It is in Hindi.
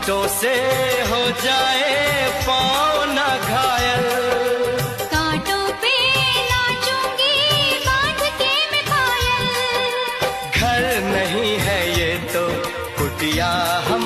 कांटों से हो जाए पाँव न घायल। कांटों पे नाचूंगी बांध के मैं पायल। घर नहीं है ये तो कुटिया